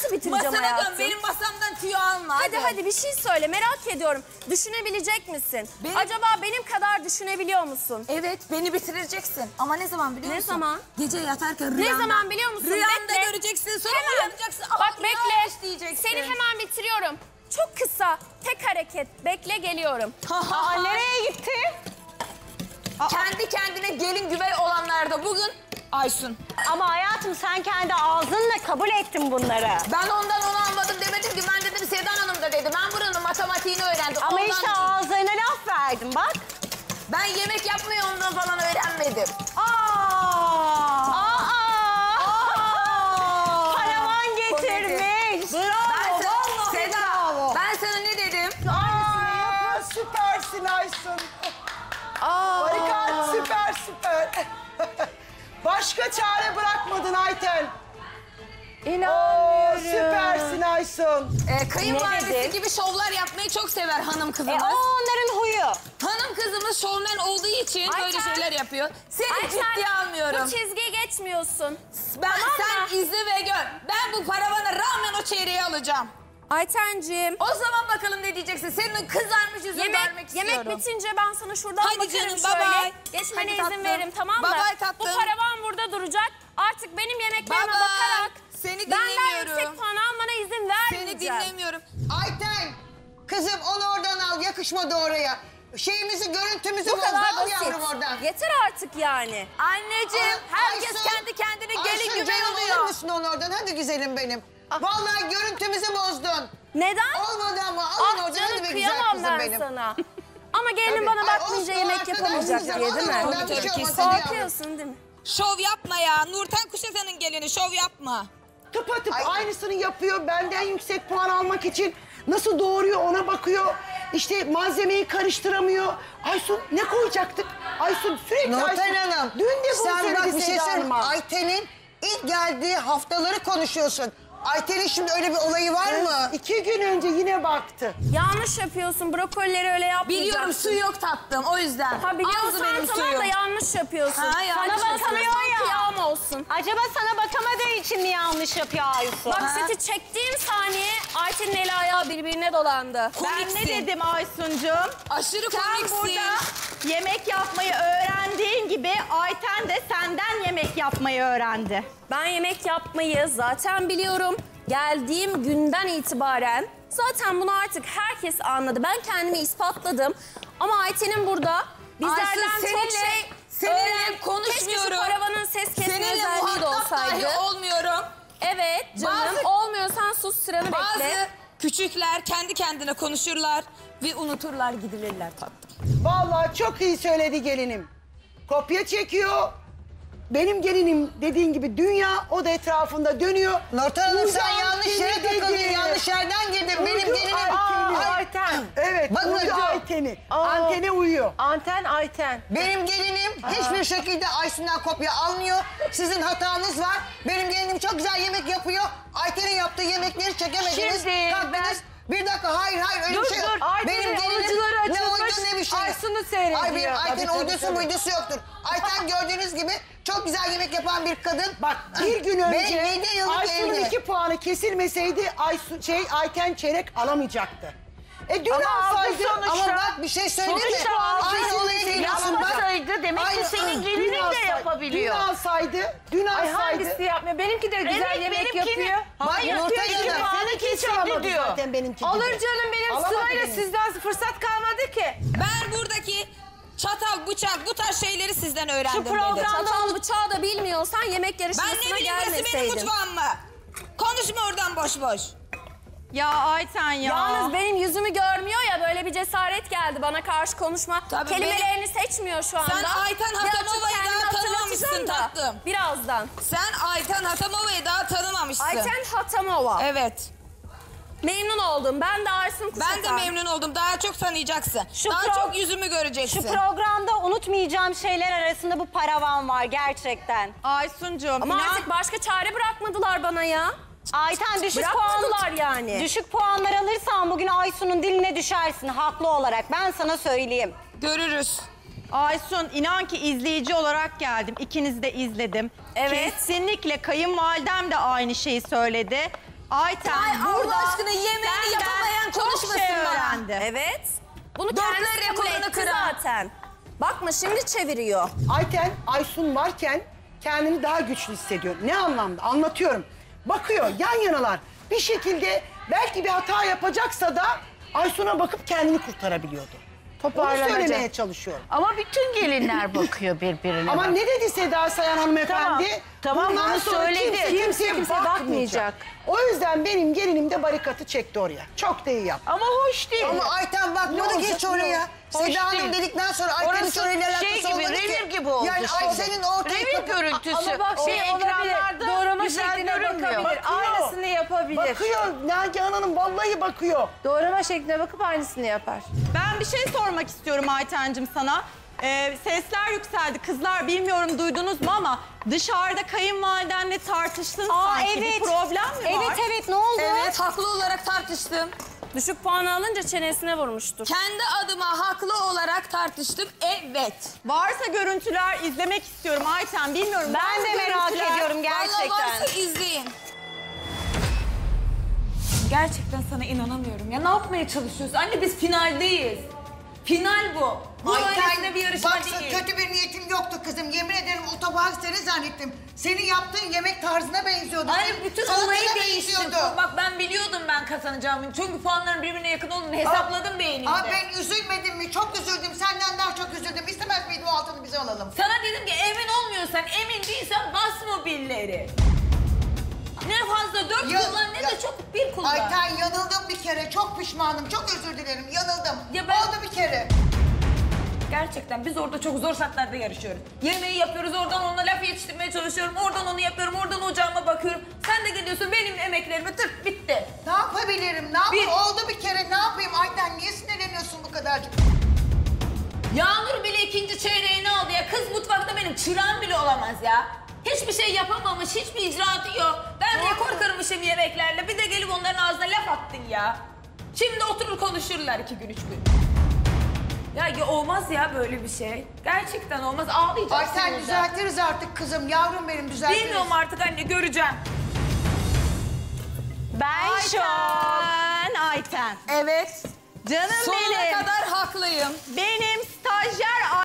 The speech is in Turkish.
nasıl bitireceğim Masana hayatım? dön, benim masamdan tüyo alma. Hadi bir şey söyle, merak ediyorum. Düşünebilecek misin? Acaba benim kadar düşünebiliyor musun? Evet, beni bitireceksin. Ama ne zaman biliyor musun? Ne zaman? Gece yatarken rüyanda. Ne zaman biliyor musun? Rüyanda Bekle. göreceksin, sonra Hemen. uyanacaksın. Aa, Bak bekle, diyeceksin. seni hemen bitiriyorum. Çok kısa, tek hareket. Bekle, geliyorum. Nereye gitti? Kendi kendine gelin güvey olanlarda bugün Aysun. Ama hayatım sen kendi ağzınla kabul ettin bunları. Ben ondan onu almadım demedim ki, ben dedim Sedan Hanım da dedi. Ben buranın matematiğini öğrendim. Ama ondan işte değil. ağzına laf verdin bak. Ben yemek yapmayı ondan falan öğrenmedim. Paravan getirmiş. Ben sana, Seda, bravo. ben sana ne dedim? Süpersin Aysun. Harika, süper. Başka çare bırakmadın Ayten. İnanmıyorum. Süpersin Aysun. Kayınvalidesi gibi şovlar yapmayı çok sever hanım kızımız. O onların huyu. Hanım kızımız şovmen olduğu için Ayten. böyle şeyler yapıyor. Seni Ay ciddiye sen almıyorum. bu çizgiyi geçmiyorsun. Sen izle ve gör. Ben bu paravana rağmen o çeyreği alacağım. Aytenciğim. O zaman bakalım ne diyeceksin. Senin kızarmış yüzünü görmek istiyorum. Yemek bitince ben sana şuradan Hadi bakarım canım, bye şöyle. bye. Geçmene Hadi izin tatlım. veririm, tamam mı? Bye bye tatlım. Bu paravan burada duracak. Artık benim yemeklerime Bye bye. bakarak Seni benden dinlemiyorum. yüksek puan almana izin Seni vermeyeceğim. dinlemiyorum. Ayten, kızım onu oradan al, yakışmadı oraya. Şeyimizi, görüntümüzü Bu bozdu, kadar al basit. yavrum oradan. Yeter artık yani. Anneciğim, herkes Aysun, kendi kendine gelin Aysun, güvey canım, alır oluyor. mısın onu oradan? Hadi güzelim benim. Vallahi görüntümüzü bozdun. Neden? Olmadı ama alın Ah oradan, canım, hadi be güzel kıyamam kızım ben benim. sana. Ama gelin Tabii. bana Ay, bakmayınca olsun, yemek arkadaş yapamayacak güzel, diye alın değil mi? oradan, bir şey olmaz, hadi yavrum. Korkuyorsun değil mi? Şov yapma ya. Nurten Kuşatan'ın gelini, şov yapma. Tıpatıp Ay. aynısını yapıyor. Benden yüksek puan almak için nasıl doğuruyor ona bakıyor. İşte malzemeyi karıştıramıyor. Aysun ne koyacaktık? Aysun sürekli Nurten Aysun. Hanım, Dün de bunu sen bak söyledi bir şey Seda söyleyeyim. Hanım'a. Ayten'in ilk geldiği haftaları konuşuyorsun. Ayten'in şimdi öyle bir olayı var mı? 2 gün önce yine baktı. Yanlış yapıyorsun. Brokolileri öyle yapmayacaksın. Biliyorum, su yok tatlım, o yüzden. Ha Ağzı biliyorsan benim tamam suyum. da yanlış yapıyorsun. Ha, yanlış Sana yapıyorsun. bakamıyor ya. Kıyam olsun. Acaba sana bakamadığı için mi yanlış yapıyor Aysun? Bak seti çektiğim saniye Ayten'in eli ayağı birbirine dolandı. Komiksin. Ben ne dedim Aysuncuğum? Aşırı Sen komiksin. burada yemek yapmayı öğrendiğin gibi Ayten de senden yemek yapmayı öğrendi. Ben yemek yapmayı zaten biliyorum. Geldiğim günden itibaren zaten bunu artık herkes anladı. Ben kendimi ispatladım. Ama Ayten'in burada bizlerden Aysun, çok şey seninle öğren. konuşmuyorum. Keşke şu paravanın ses kesme Seninle özelliği de muhatap olsaydı. dahi olmuyorum. Evet canım. Bazı- Olmuyorsan sus, sıranı Bazı bekle. küçükler kendi kendine konuşurlar ve unuturlar, gidilirler tatlım. Vallahi çok iyi söyledi gelinim. Kopya çekiyor. Benim gelinim dediğin gibi dünya, o da etrafında dönüyor. Nurten Hanım sen Uydu yanlış yere Ayten'i takıldın, dedi. yanlış yerden girdin. Benim Uydu gelinim... Ayten'i. Ayten. Evet, Bakın uydu hocam. Ayten'i. Antene uyuyor. Anten Ayten. Benim gelinim hiçbir şekilde Aysun'dan kopya almıyor. Sizin hatanız var. Benim gelinim çok güzel yemek yapıyor. Ayten'in yaptığı yemekleri çekemediniz. Şimdi Kalktınız. Bir dakika, hayır öyle bir şey yok. Ayten'in avucuları ne açılmış, uydu ne bir şey. Aysun'u seyrediyor. Ay benim Ayten Tabii, uydusu tabii. muydusu yoktur. Ayten gördüğünüz gibi çok güzel yemek yapan bir kadın. Bak bir gün önce Benim 7 yıllık Aysun'un evli. 2 puanı kesilmeseydi Ayten çeyrek alamayacaktı. Dün Ama alsaydı aldı Ama bak bir şey söyleyeyim mi? Sonuçta Aynı olaya geliyorsun bak. yapmasaydı demek ki senin gelinin de yapabiliyor. Dün Ay alsaydı. hangisi yapmıyor? Benimki de güzel yemek yapıyor. Hayır, yapıyor, Nurten iki Hanım. puanı Seninki hiç kesildi alamadı diyor. zaten benimki gibi. Alır canım, benim Alamadı sırayla benim. sizden fırsat kalmadı ki. Ben buradaki çatal, bıçak, bu tarz şeyleri sizden öğrendim dedi. Çatal bıçağı da bilmiyorsan yemek Ben yarışmasına ne bileyim, burası benim gelmeseydin. mutfağım mı? Konuşma oradan boş boş. Ya Ayten ya. Yalnız benim yüzümü görmüyor ya, böyle bir cesaret geldi bana karşı konuşma. Tabii Kelimelerini seçmiyor şu anda. Sen Ayten Birazcık Hatamova'yı kendimi daha hatırlatacağım tanımamışsın da. tatlım. Birazdan. Sen Ayten Hatamova'yı daha tanımamışsın. Ayten Hatamova. Evet. Memnun oldum. Ben de Aysun Kuşatan. Ben de memnun oldum. Daha çok tanıyacaksın. Şu Daha pro- çok yüzümü göreceksin. Şu programda unutmayacağım şeyler arasında bu paravan var gerçekten. Aysuncuğum Ama inan. artık başka çare bırakmadılar bana ya. Ayten düşük puan, Bırakmadılar yani. düşük puanlar alırsan bugün Aysun'un diline düşersin haklı olarak. Ben sana söyleyeyim. Görürüz. Aysun inan ki izleyici olarak geldim. İkinizi de izledim. Evet. Kesinlikle kayınvalidem de aynı şeyi söyledi. Ayten Ay burada Allah aşkına yemeğini senden yapamayan çok konuşmasın şey bana. öğrendi. Evet. Bunu Dörtler kendisi kabul rekorunu etti kıran. zaten. Bakma şimdi çeviriyor. Ayten, Aysun varken kendini daha güçlü hissediyor. Ne anlamda? Anlatıyorum. Bakıyor, yan yanalar. Bir şekilde belki bir hata yapacaksa da Aysun'a bakıp kendini kurtarabiliyordu. Onu söylemeye Toparlanacak. çalışıyorum. Ama bütün gelinler bakıyor birbirine. Ama bak. ne dedi Seda Sayan hanımefendi? Tamam, Bundan onu sonra söyledi. Kimseye Kimse bakmayacak. bakmayacak. O yüzden benim gelinim de barikatı çekti oraya. Çok da iyi yaptı. Ama hoş değil. Ama Ayten bakmadı Ne hiç olacak, oraya. Hoş Seda Hanım değil. dedikten sonra Ayten'in Orası şöyle alakası şey gibi, olmadı ki. revir gibi oldu Yani şimdi. Ayten'in ortaya Revir görüntüsü. Ama bak O şey olabilir. ekranlarda Doğrama güzel şekline görünmüyor. bakabilir. Aynısını yapabilir. Bakıyor, Nagihan Hanım vallahi bakıyor. Doğrama şekline bakıp aynısını yapar. Ben bir şey sormak istiyorum Ayten'cim sana. Sesler yükseldi. Kızlar bilmiyorum duydunuz mu ama dışarıda kayınvalidenle tartıştın sanki. Bir problem mi var? Evet ne oldu? Evet haklı olarak tartıştım. Düşük puan alınca çenesine vurmuştur. Kendi adıma haklı olarak tartıştım. Evet. Varsa görüntüler izlemek istiyorum Ayten. Bilmiyorum. Ben de bazı merak görüntüler- ediyorum Vallahi gerçekten. varsa izleyin. Gerçekten sana inanamıyorum ya. Ne yapmaya çalışıyorsun? Anne biz finaldeyiz. Final bu. Bu öylesine bir yarışma bak, değil. kötü bir niyetim yoktu kızım. Yemin ederim otoban seni zannettim. Senin yaptığın yemek tarzına benziyordu. Hayır bütün Salatana olayı değiştirdim. benziyordu. Bak ben biliyordum ben kazanacağımı. Çünkü puanların birbirine yakın olduğunu hesapladım beynimde. Aa, ben üzülmedim mi? Çok üzüldüm. Senden daha çok üzüldüm. İstemez miydi o altını bize alalım? Sana dedim ki emin olmuyorsan, emin değilsen basma billeri. Ne fazla 4 Ya- kullan ne ya- de çok bir kullan. Ayten yanıldım bir kere. Çok pişmanım. Çok özür dilerim. Yanıldım. Ya ben- Oldu bir kere. Gerçekten biz orada çok zor şartlarda yarışıyoruz. Yemeği yapıyoruz, oradan ona laf yetiştirmeye çalışıyorum. Oradan onu yapıyorum, oradan ocağıma bakıyorum. Sen de geliyorsun benim emeklerimi tırt bitti. Ne yapabilirim? Ne yapayım? Bir- Oldu bir kere. Ne yapayım? Ayten niye sinirleniyorsun bu kadarcık? Yağmur bile ikinci çeyreğini aldı ya. Kız mutfakta benim çırağım bile olamaz ya. Hiçbir şey yapamamış, hiçbir icraatı yok. Ben rekor kırmışım yemeklerle. Bir de gelip onların ağzına laf attın ya. Şimdi oturur konuşurlar 2 gün 3 gün. Ya olmaz ya böyle bir şey. Gerçekten olmaz. Ağlayacağım Ayten sinirden. düzeltiriz artık kızım. Yavrum benim düzeltiriz. Bilmiyorum artık anne göreceğim. Ben şu an Ayten. Evet. Canım Sonuna benim. kadar haklıyım. Benim stajyer